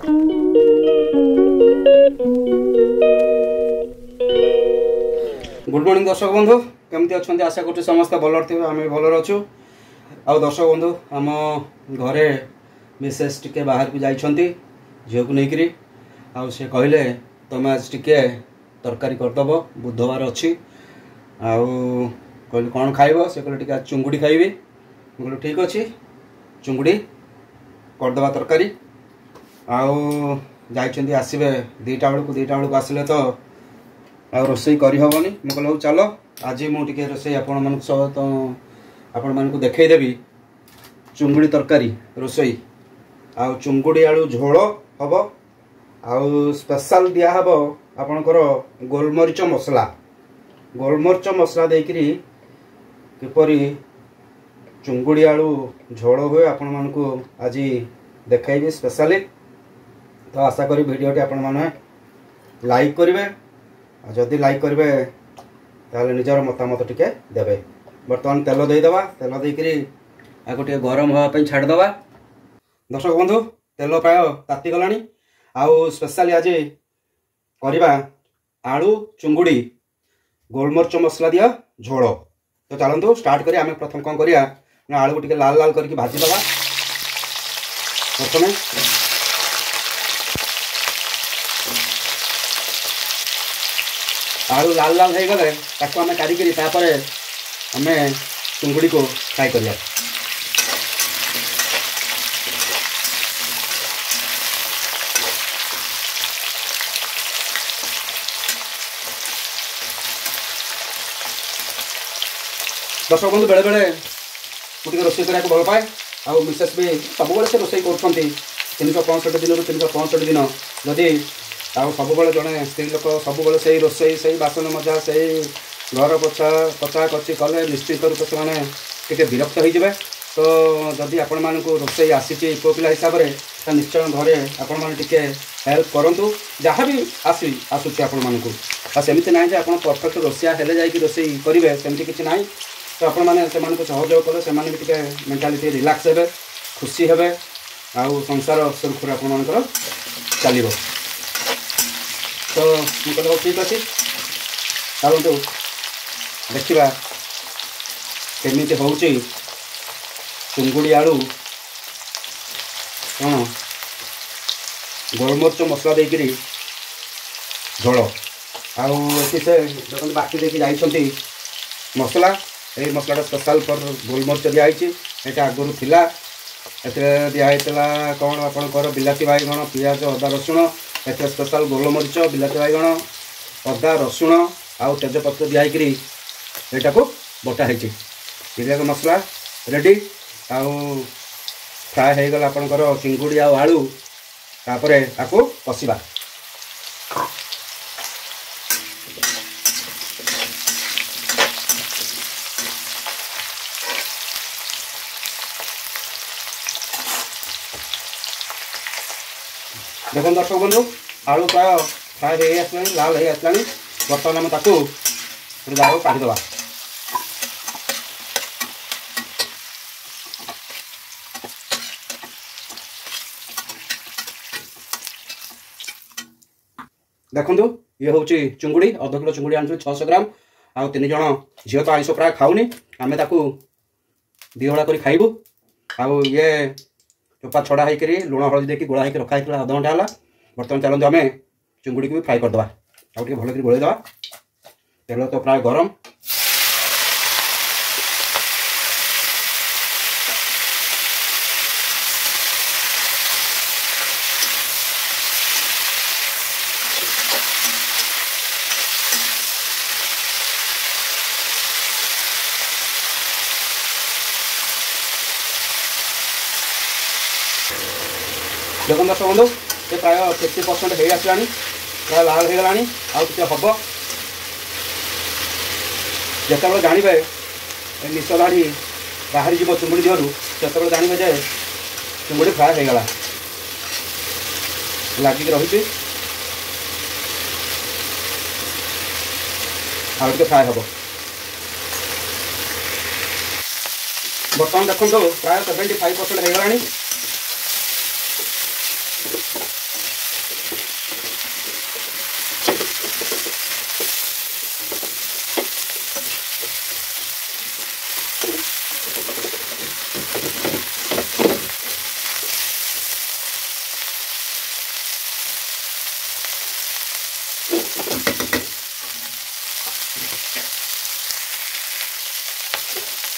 Good morning दर्शक बंधु केमती अच्छा आशा कर समस्त भल थे आम भल अच्छु आ दर्शक बंधु आम घरे मिसेस टिके बाहर को जाइछंती झील को लेकिरी आ से कहले तुम आज टिके तरकारी करदब बुधवार अच्छी आउ कहली कौन खाइब से कहले टिके चुंगुड़ी खाइबी बोले ठीक अच्छे चुंगुड़ी करदबा तरकारी आउ जाइछंती आसबे 2टा बेलू आसिले तो आ रोसई करहबनी मुझे कहूँ चलो आज मुझे रोसई आपण को देखईदेवी चुंगुड़ी तरकारी रोसई आ चुंगुड़ी आलू झोल हम आउ स्पेशल दिहब आपणकर गोलमरीच मसला देकरी किपरि चुंगुड़ी आलू झोल हुए आपण मानकु आज देखैबी स्पेशली तो आशा करी वीडियोटी आपण माने लाइक करेंगे जदि लाइक करेंगे ताले निजर मतामत टिके देवे बर्तमान तेल देदेबा तेल देकरी आगो टिके गरम होगापी छाड़देबा दर्शक बंधु तेल प्राय ताती गलानी आउ स्पेशली आज करवा आलू चुंगुड़ी गोलमरीच मसला दिया झोल तो चलतु स्टार्ट करिया आम प्रथम कौन करिया आलू को टिके लाल लाल करके भाजीदेबा प्रथम आलू लाल लाल हो गले ताको आम काढ़ी तापर आम चुंगुड़ी को फ्राए करिया दर्शक बंधु बेले बेले मुझे रोसई करा भल पाए आउ मिसेस भी सब से रोसई कर 365 दिन 365 दिन जदि आउ सब जड़े स्त्री लोक सब से रोसई से बासन मजा से घर पोछा कचा कची कले निश्चित रूप से विरक्त हो तो जदि आपण मानक रोसई आसी पुओ पिला हिसाब से निश्चय घरे आपण मैंने हेल्प करूँ जहाँ भी आसूँ आपण मानक सेमती ना आप परफेक्ट रोसिया हेले जाकि रोसई करेंगे सेमती किसी ना तो आपण मैंने सहयोग कले से मेंटालिटी रिलैक्स हे खुशी हे आउ संसार सुरखुर आपर चलो तो मुझे ठीक अच्छे चलतु देखा केमी हूँ चुंगुड़ी आलू कौन गोलमरीच मसला देकरी झोल आउ से देखते बाकी देखी जाइछंती मसला यही मसला स्पेशल फॉर गोलमरीच दिखाई यहाँ आगुरी थिला दिखाईला कौन आपंकर बिलाती बाइगण पियाज अदा रसुण एथे स्पेशल गोलमरीच बिलाती बाइगण अदा रसुण आउ तेजपत्र दिखाई यहाँ को बटा है मसला रेडी आउ फ्राए होगला आपंकर चिंगुड़ी आलू तापर आपको कषा देखो दर्शक बंधु आलू प्राय फ्राए हो आसला लाल हो आसला बर्तमान आम ताकू जाओ काढ़ीदे देखु ये हूँ चुंगुड़ी अर्ध किलो चुंगुड़ी आनी 600 ग्राम आउ 3 जन झील तो आइंस प्राय खाऊनी आम ताकू दिहड़ा कर खाइबू आउ ये चोपा छड़ा होकर लुण हलदी देकी गोला होकर रखा है आधा घंटा है बर्तमान चलते आम चुंगुड़ी को भी फ्राए करदे आउ भल कर गोलैदे तेल तो प्राय गरम देखो दर्शक बंधु ये प्राय 50% हो आसला प्राय लाल हो गला आउ हम जिते जानवे निश दाढ़ी बाहरी जीव चुंगुड़ी दिहर से जानवे जे चुंगुड़ी फ्राए होगला लगिक रही आउ फ्राए हम बर्तमान देखो प्राय 75% होगला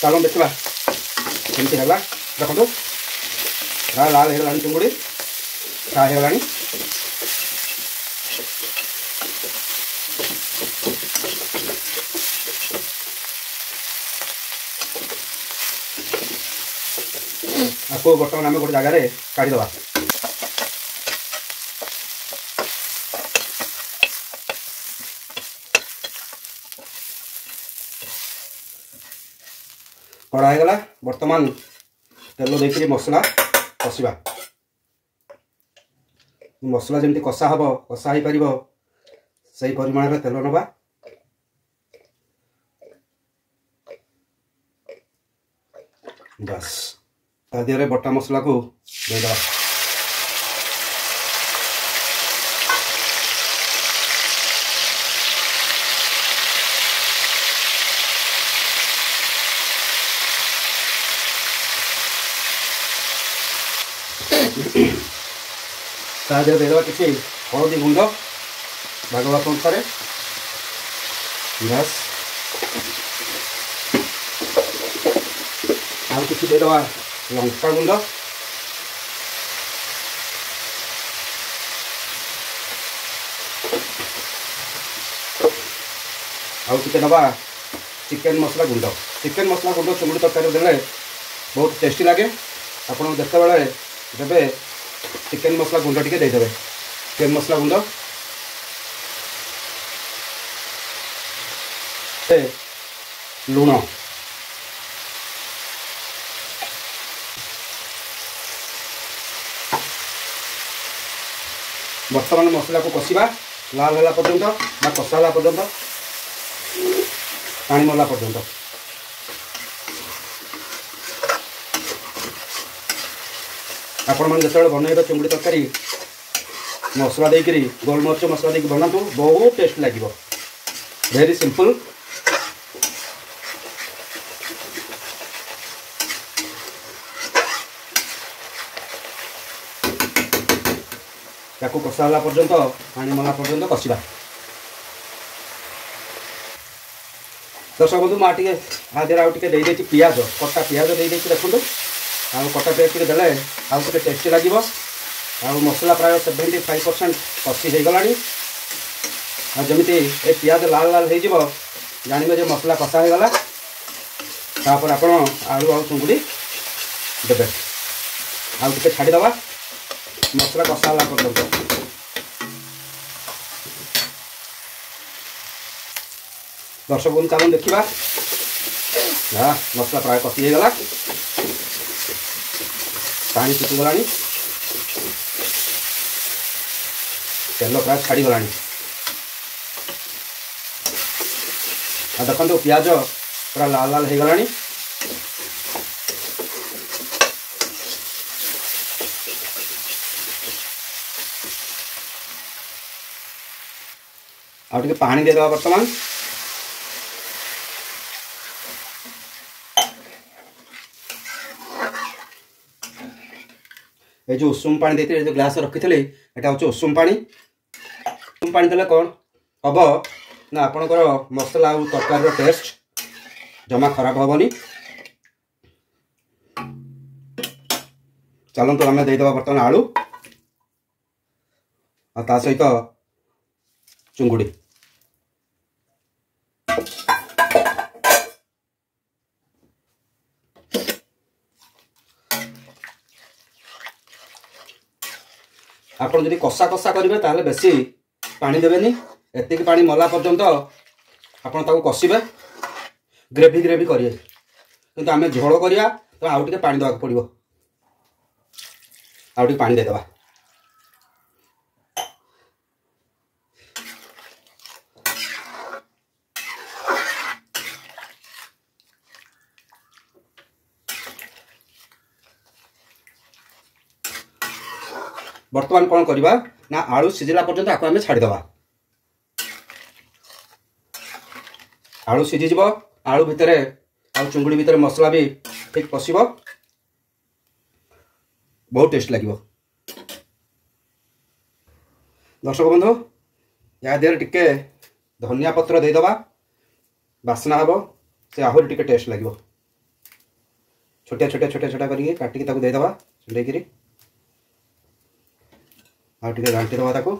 चालू देखा केमती है देखो प्राय लाल हो चिंगुड़ी फ्राए हो आपको बर्तमान आम गोटे जगार काढ़ीदे कड़ा हो गला बर्तमान तेल देकर मसला कषा मसला जमी कषा हम कषा हो पार से परिमाण तेल नवा बस तादिहरे बटा मसला को देदेवा तादिहरे देदेवा किसी हलदी गुंड भागवत अनुसार बस आउ किसी देदेवा लंका गुंड आउ टिके नवा चिकेन मसला गुंड चुंगुड़ी तरकारी देले बहुत टेस्टी लगे आपन देखते बेले देवे चिकेन मसला गुंड टिके देदेवे चिकेन मसला गुंड लुण बर्तमान मसला को कषा लाल होला पर्यंत बा कषा होला पर्यंत पानी मरला पर्यंत आपण मैंने जो बनइबे चिंगुड़ी तरकारी मसला देकरी गोलमरीच मसला देकी बनातु बहुत टेस्ट लगे वेरी सिंपल ताकू कषा होला पर्यंत पानी मला पर्यंत कषा दर्शक बंधु मुझे आधे आउ टे दे पियाज कटा पियाज दे देखो आउ कटा पियाज टे देले आउ टे टेस्टी लगे आउ मसला प्राय 75% कषि हो गला जमी ए पियाज लाल लाल हो जानवे जो मसला कषा हो गला तापर आप आलू आउ चुंगुड़ी देवे आउ टे छाड़ीदवा मसला कषा होला पर्यंत दर्शक बंधु चलो देखा मसला प्राय कषि हो गला पानी फुटिगला तेल प्राय छाड़ीगला देखो पियाज पूरा लाल लाल हो गला आउ टे पानी देदेवा बर्तमान ये जो उषुम पानी देते जो ग्लास रखी थे यहाँ हूँ उषुम पानी देले कौन हम ना आपणकर मसला और तरकारी टेस्ट जमा खराब हेनी चलतु आम देदेवा बर्तमान आलू आ सहित चुंगुड़ी आपड़ जब कषा कषा करेंगे ताहले बेसी पानी देवेनी एतिक पानी मला पर्यंत आपड़ ताको कषिबे ग्रेवी ग्रेवी करिए किंतु आमे झोल करिया तो आउ टिके पानी देवाक पड़िबो आउ टिके पानी देदेवा बर्तमान कौन करवा ना आलू सिझिला पर्यंत आपको आम छाड़ीदवा आलू सिझीज आलू भितर आलू चुंगुड़ी भितर मसला भी ठीक पशिब बहुत टेस्ट लगे दर्शक बंधु या देहरे टिके धनिया पत्र देदेवा बास्ना हम से आहरी टिके टेस्ट लगे छोटिया छोटिया छोटिया छोटा करके काटिकी ताको देदेवा छुंडेकरी आ टिके घांटी देवा ताको।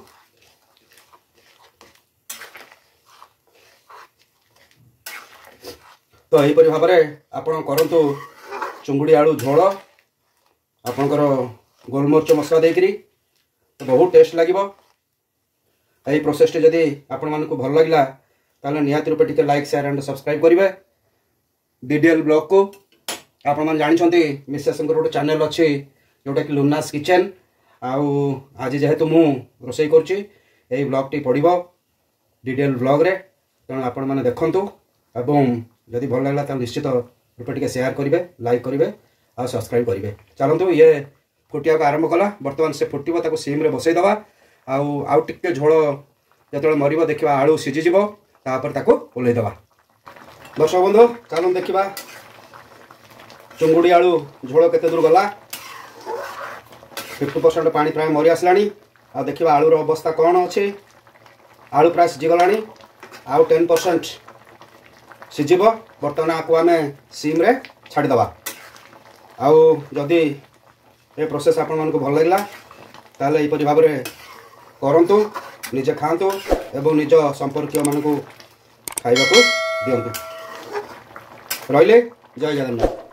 तो यहीपरि भाव में आपण करंतु चुंगुड़ी आलू झोल आपणकर गोलमरीच मसला देकरी तो बहुत टेस्ट लगे। यही प्रोसेस टी जदि आपण मानक भल लगे ताले निहाती रूपे टिके लाइक शेयर एंड सब्सक्राइब करेंगे। बीडीएल ब्लॉग को आपण मैंने जानते मिसेस गोटे चैनल अच्छी जोटा कि लुनास किचन आज जेहेतु मु रोसई करुच्ची यही ब्लॉग टी पड़ो डीडीएल ब्लॉग रे तेणु आपण मैंने देखंतु एवं जदि भल लगे तो निश्चित रूपे टिके शेयर करेंगे लाइक करेंगे और सब्सक्राइब करेंगे। चलतु ये फुटिया को आरंभ कला बर्तमान से फुटब ताको सिम रे बसईदवा आउ टिके झोल जो मरब देखा आलू सीझीज तापर ताको ओल्लईदवा। दर्शक बंधु चलो देखा चुंगुड़ी आलू झोल केते दूर गला 50% पानी प्राय मरी आसला आ देखा आलूर अवस्था कौन अच्छी आलू प्राय सीझीगला आउ 10% सीझीब बर्तमान आपको आम सिम रे छाड़ीदवा। आउ जदि ये प्रोसेस आपण मानक भल लगे ताले यहीपरि भाव में करंतु निजे खातु एवं निज संपर्क मानक खाइबा को दियंतु। रहिले जय जगन्नाथ।